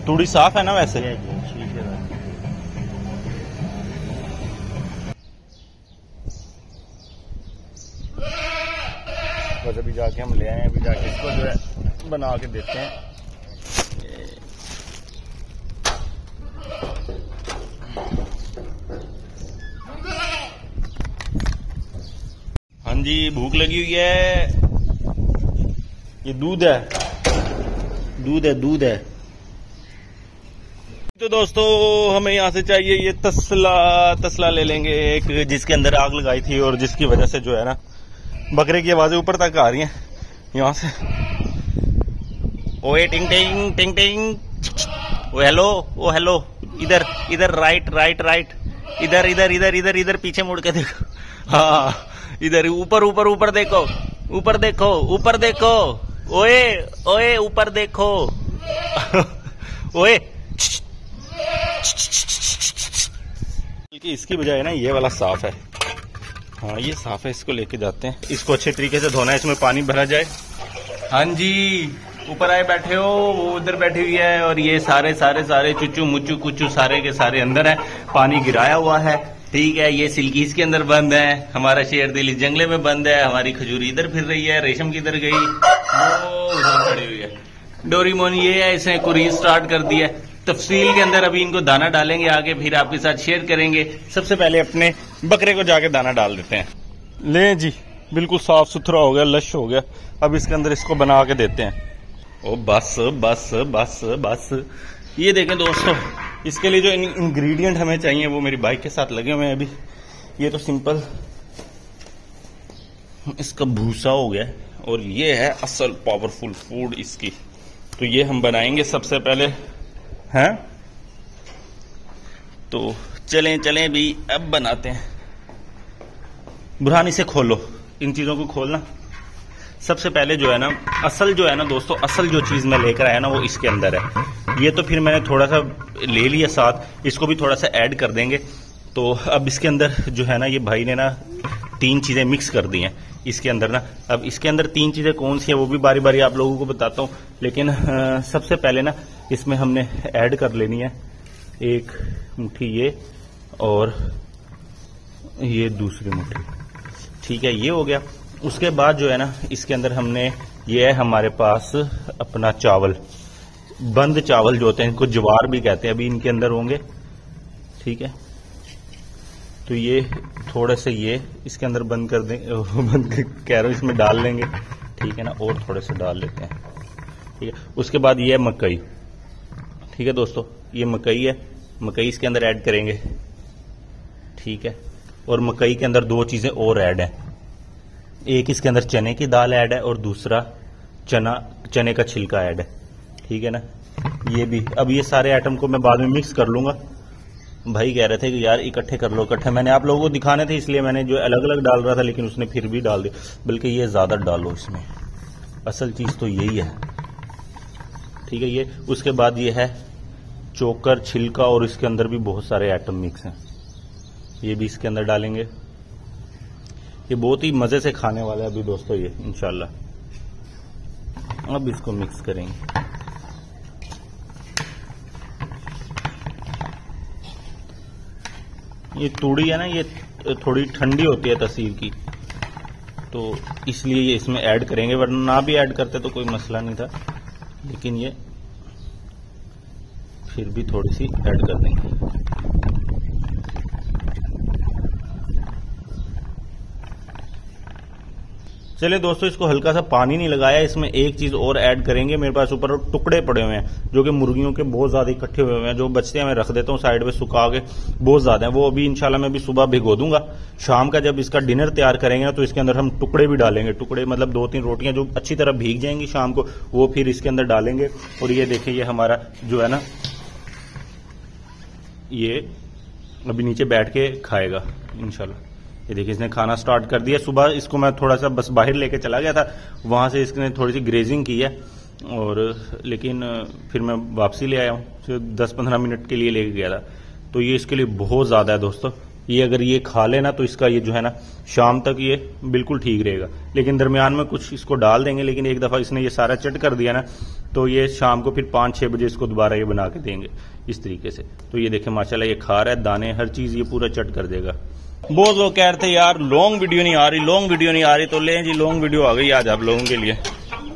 तूड़ी साफ है ना वैसे? बस अभी जाके हम ले आए हैं, अभी जाके इसको जो है बना के देते हैं। हाँ जी, भूख लगी हुई है। ये दूध है, दूध है, दूध है। तो दोस्तों हमें यहाँ से चाहिए ये तसला ले लेंगे एक, जिसके अंदर आग लगाई थी और जिसकी वजह से जो है ना बकरे की आवाजें ऊपर तक आ रही हैं यहाँ से। ओए टिंग टिंग टिंग टिंग, ओ हेलो, ओ हेलो, इधर इधर, राइट राइट राइट, इधर इधर इधर इधर इधर, पीछे मुड़ के देखो। हाँ इधर, ऊपर ऊपर ऊपर देखो, ऊपर देखो, ऊपर देखो, ओए ओए ऊपर देखो। ओए इसकी बजाय ना ये वाला साफ है। हाँ ये साफ है, इसको लेके जाते हैं। इसको अच्छे तरीके से धोना है, इसमें पानी भरा जाए। हाँ जी, ऊपर आए बैठे हो, वो उधर बैठी हुई है और ये सारे सारे सारे चुच्चू मुच्चू कुच्चू सारे के सारे अंदर है। पानी गिराया हुआ है, ठीक है। ये सिल्की इसके अंदर बंद है, हमारा शेर दिल इस जंगले में बंद है, हमारी खजूरी इधर फिर रही है, रेशम की इधर गई, वो उधर खड़ी हुई है। डोरीमोन ये है, इसने कुरीन स्टार्ट कर दिया। तफसील के अंदर अभी इनको दाना डालेंगे, आगे फिर आपके साथ शेयर करेंगे। सबसे पहले अपने बकरे को जाके दाना डाल देते हैं। ले जी, बिल्कुल साफ सुथरा हो गया, लश हो गया। अब इसके अंदर इसको बना के देते हैं। ओ बस बस बस बस। ये देखें दोस्तों, इसके लिए जो इंग्रेडिएंट हमें चाहिए वो मेरी बाइक के साथ लगे हुए हैं अभी। ये तो सिंपल इसका भूसा हो गया और ये है असल पावरफुल फूड इसकी। तो ये हम बनाएंगे सबसे पहले हैं। तो चलें चलें भी, अब बनाते हैं। बुरहान इसे खोलो, इन चीजों को खोलना। सबसे पहले जो है ना, असल जो है ना दोस्तों, असल जो चीज मैं लेकर आया ना वो इसके अंदर है। ये तो फिर मैंने थोड़ा सा ले लिया साथ, इसको भी थोड़ा सा ऐड कर देंगे। तो अब इसके अंदर जो है ना, ये भाई ने ना 3 चीजें मिक्स कर दी हैं इसके अंदर ना। अब इसके अंदर 3 चीजें कौन सी है वो भी बारी बारी आप लोगों को बताता हूँ, लेकिन सबसे पहले ना इसमें हमने ऐड कर लेनी है 1 मुट्ठी ये और ये दूसरी मुट्ठी, ठीक है। ये हो गया। उसके बाद जो है ना इसके अंदर हमने, ये है हमारे पास अपना चावल, बंद चावल जो होते हैं, इनको ज्वार भी कहते हैं, अभी इनके अंदर होंगे, ठीक है। तो ये थोड़े से ये इसके अंदर बंद कर दें, बंद कह रहा हूँ, इसमें डाल लेंगे, ठीक है ना। और थोड़े से डाल लेते हैं, ठीक है। उसके बाद ये है मकई, ठीक है दोस्तों, ये मकई है, मकई इसके अंदर ऐड करेंगे, ठीक है। और मकई के अंदर 2 चीजें और ऐड है, एक इसके अंदर चने की दाल ऐड है और दूसरा चने का छिलका ऐड है, ठीक है ना। ये भी, अब ये सारे आइटम को मैं बाद में मिक्स कर लूंगा। भाई कह रहे थे कि यार इकट्ठे कर लो, इकट्ठे। मैंने आप लोगों को दिखाने थे इसलिए मैंने जो अलग अलग डाल रहा था, लेकिन उसने फिर भी डाल दिया, बल्कि ये ज्यादा डालो इसमें, असल चीज तो यही है, ठीक है। ये उसके बाद ये है चोकर, छिलका, और इसके अंदर भी बहुत सारे आइटम मिक्स हैं, ये भी इसके अंदर डालेंगे। ये बहुत ही मजे से खाने वाला है अभी दोस्तों ये, इंशाल्लाह। अब इसको मिक्स करेंगे। ये तूड़ी है ना, ये थोड़ी ठंडी होती है तसीर की, तो इसलिए ये इसमें ऐड करेंगे, वरना ना भी ऐड करते तो कोई मसला नहीं था, लेकिन ये फिर भी थोड़ी सी ऐड कर देंगे। चलिए दोस्तों, इसको हल्का सा पानी नहीं लगाया, इसमें एक चीज और ऐड करेंगे। मेरे पास ऊपर टुकड़े पड़े हुए हैं जो कि मुर्गियों के बहुत ज्यादा इकट्ठे हुए हैं, जो बचते हैं मैं रख देता हूँ साइड पे सुखा के, बहुत ज्यादा है वो। अभी इंशाल्लाह मैं भी सुबह भिगो दूंगा। शाम का जब इसका डिनर तैयार करेंगे ना, तो इसके अंदर हम टुकड़े भी डालेंगे, टुकड़े मतलब 2-3 रोटियां जो अच्छी तरह भीग जाएंगी शाम को, वो फिर इसके अंदर डालेंगे। और ये देखिए, ये हमारा जो है ना, ये अभी नीचे बैठ के खाएगा इंशाल्लाह। ये देखिए, इसने खाना स्टार्ट कर दिया। सुबह इसको मैं थोड़ा सा बस बाहर लेके चला गया था, वहां से इसने थोड़ी सी ग्रेजिंग की है, और लेकिन फिर मैं वापसी ले आया हूँ, 10-15 मिनट के लिए लेके गया था। तो ये इसके लिए बहुत ज्यादा है दोस्तों। ये अगर ये खा लेना तो इसका ये जो है ना, शाम तक ये बिल्कुल ठीक रहेगा। लेकिन दरमियान में कुछ इसको डाल देंगे, लेकिन एक दफा इसने ये सारा चट कर दिया ना, तो ये शाम को फिर 5-6 बजे इसको दोबारा ये बना के देंगे इस तरीके से। तो ये देखें माशाल्लाह ये खा रहा है दाने, हर चीज ये पूरा चट कर देगा। बहुत लोग कह रहे थे यार लॉन्ग वीडियो नहीं आ रही, लॉन्ग वीडियो नहीं आ रही, तो ले जी लॉन्ग वीडियो आ गई आज आप लोगों के लिए।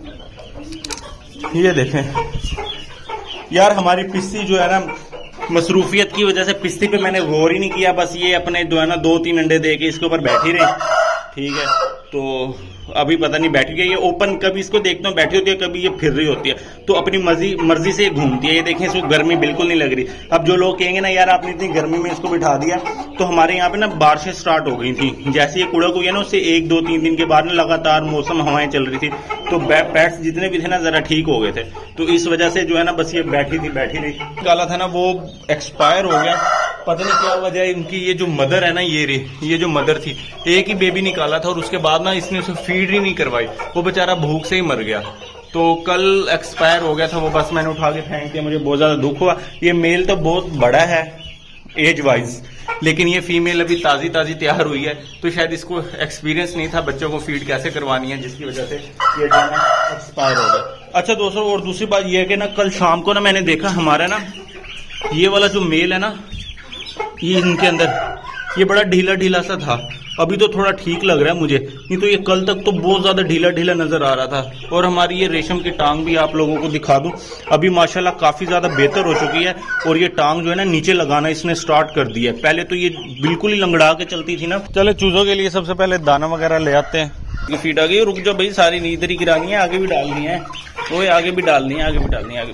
ये देखें यार हमारी पिस्सी जो है ना, मसरूफियत की वजह से पिस्सी पे मैंने गौर ही नहीं किया, बस ये अपने जो है ना 2-3 अंडे दे के इसके ऊपर बैठी रही। ठीक है, तो अभी पता नहीं बैठी गई, ये ओपन कभी इसको देखता हूँ बैठी होती है, कभी ये फिर रही होती है, तो अपनी मर्जी से घूमती है। ये देखें इसको गर्मी बिल्कुल नहीं लग रही। अब जो लोग कहेंगे ना यार आपने इतनी गर्मी में इसको बिठा दिया, तो हमारे यहाँ पे ना बारिशें स्टार्ट हो गई थी, जैसे ये कुड़क हुई है ना उससे 1-2-3 दिन के बाद ना लगातार मौसम हवाएं चल रही थी, तो पेट्स जितने भी थे ना जरा ठीक हो गए थे, तो इस वजह से जो है ना बस ये बैठी रही। काला था ना वो एक्सपायर हो गया, पता नहीं क्या वजह है इनकी। ये जो मदर है ना ये जो मदर थी, एक ही बेबी निकाला था और उसके बाद ना इसने उसे फीड ही नहीं करवाई, वो बेचारा भूख से ही मर गया। तो कल एक्सपायर हो गया था वो, बस मैंने उठा के फेंक दिया, मुझे बहुत ज्यादा दुख हुआ। ये मेल तो बहुत बड़ा है एज वाइज, लेकिन ये फीमेल अभी ताजी तैयार हुई है, तो शायद इसको एक्सपीरियंस नहीं था बच्चों को फीड कैसे करवानी है, जिसकी वजह से ये जो है ना एक्सपायर हो गया। अच्छा दोस्तों, और दूसरी बात ये है कि ना कल शाम को ना मैंने देखा हमारा ना ये वाला जो मेल है ना, ये इनके अंदर ये बड़ा ढीला सा था, अभी तो थोड़ा ठीक लग रहा है मुझे, नहीं तो ये कल तक तो बहुत ज्यादा ढीला नजर आ रहा था। और हमारी ये रेशम की टांग भी आप लोगों को दिखा दूं, अभी माशाल्लाह काफी ज्यादा बेहतर हो चुकी है, और ये टांग जो है ना नीचे लगाना इसने स्टार्ट कर दिया है। पहले तो ये बिल्कुल ही लंगड़ा के चलती थी ना। चले चूजों के लिए सबसे पहले दाना वगैरह ले आते हैं। ये फीड आ गई, रुक जाओ भाई, सारी नींद ही गिरानी है, आगे भी डालनी है, वो आगे भी डालनी है, आगे भी डालनी है,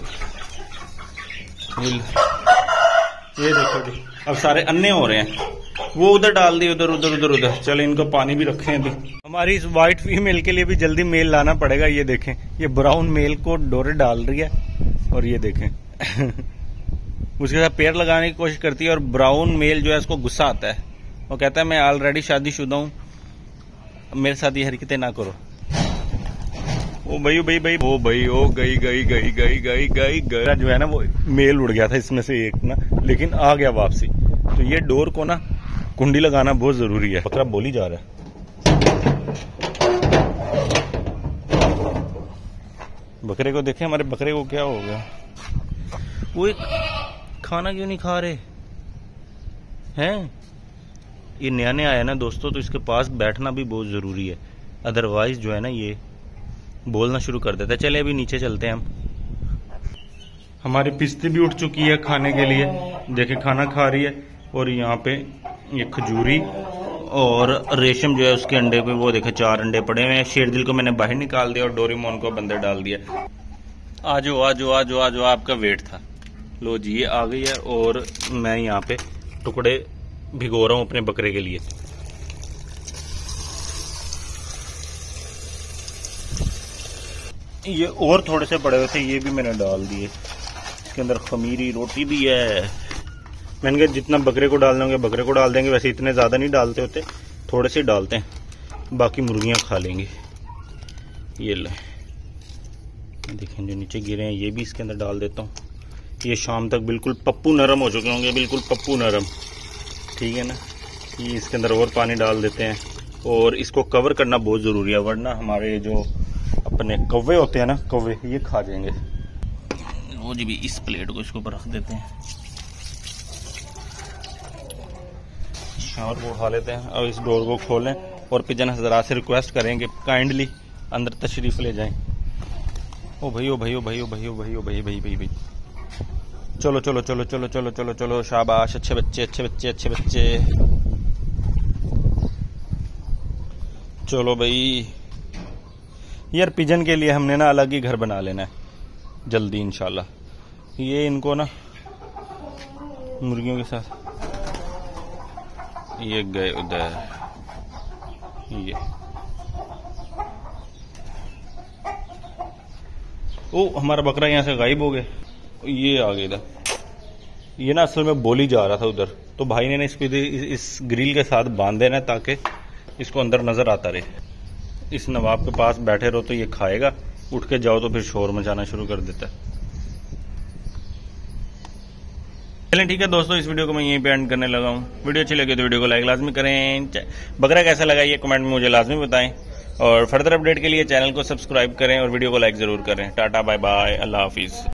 ये देखो जी अब सारे अन्ने हो रहे हैं, वो उधर डाल दी, उधर। चलो इनको पानी भी रखे हैं। अभी हमारी इस व्हाइट फीमेल के लिए भी जल्दी मेल लाना पड़ेगा। ये देखें ये ब्राउन मेल को डोरे डाल रही है, और ये देखें उसके साथ पैर लगाने की कोशिश करती है, और ब्राउन मेल जो है उसको गुस्सा आता है, वो कहता है मैं ऑलरेडी शादीशुदा हूँ, मेरे साथ ये हरकतें ना करो। ओ भाई ओ गई जो है ना वो मेल उड़ गया था इसमें से एक ना, लेकिन आ गया वापसी। तो ये डोर को ना कुंडी लगाना बहुत जरूरी है। बकरा बोली जा रहा है, बकरे को देखें, हमारे बकरे को क्या हो गया, वो एक खाना क्यों नहीं खा रहे हैं। ये नया आया ना दोस्तों, तो इसके पास बैठना भी बहुत जरूरी है, अदरवाइज जो है ना ये बोलना शुरू कर देता है। चले अभी नीचे चलते हैं हम। हमारी पिस्ती भी उठ चुकी है खाने के लिए, देखे खाना खा रही है, और यहाँ पे ये खजूरी और रेशम जो है उसके अंडे पे वो देखे 4 अंडे पड़े हुए हैं। शेरदिल को मैंने बाहर निकाल दिया और डोरेमोन को अंदर डाल दिया। आजो आपका वेट था। लो जी ये आ गई है, और मैं यहाँ पे टुकड़े भिगो रहा हूँ अपने बकरे के लिए। ये और थोड़े से पड़े हुए थे, ये भी मैंने डाल दिए। इसके अंदर खमीरी रोटी भी है। मैंने कहा जितना बकरे को डालना होंगे बकरे को डाल देंगे, वैसे इतने ज़्यादा नहीं डालते होते, थोड़े से डालते हैं, बाकी मुर्गियां खा लेंगी। ये ले देखें जो नीचे गिरे हैं ये भी इसके अंदर डाल देता हूँ। ये शाम तक बिल्कुल पप्पू नरम हो चुके होंगे, बिल्कुल पप्पू नरम, ठीक है ना। ये इसके अंदर और पानी डाल देते हैं, और इसको कवर करना बहुत ज़रूरी है, वरना हमारे जो अपने कौवे होते हैं ना, कौवे ये खा जाएंगे। वो जी भी इस प्लेट को इसके ऊपर रख देते हैं, शावर को उठा लेते हैं, और इस डोर को खोलें, और पिजन हजरात से रिक्वेस्ट करेंगे काइंडली अंदर तशरीफ ले जाएं। ओ भाई चलो शाबाश, अच्छे बच्चे। चलो भाई यार, पिजन के लिए हमने ना अलग ही घर बना लेना है जल्दी इंशाल्लाह। ये इनको ना मुर्गियों के साथ ये गए उधर, ये ओ हमारा बकरा यहाँ से गायब हो गया, ये आ गया था। ये ना असल में बोली जा रहा था उधर, तो भाई ने इस ग्रिल के साथ बांध देना ताकि इसको अंदर नजर आता रहे। इस नवाब के पास बैठे रहो तो ये खाएगा, उठ के जाओ तो फिर शोर मचाना शुरू कर देता है। चलें ठीक है दोस्तों, इस वीडियो को मैं यहीं पे एंड करने लगा हूँ। वीडियो अच्छी लगी तो वीडियो को लाइक लाजमी करें। बकरा कैसा लगा ये कमेंट में मुझे लाजमी बताएं। और फर्दर अपडेट के लिए चैनल को सब्सक्राइब करें और वीडियो को लाइक ज़रूर करें। टाटा बाय बाय, अल्लाह हाफिज़।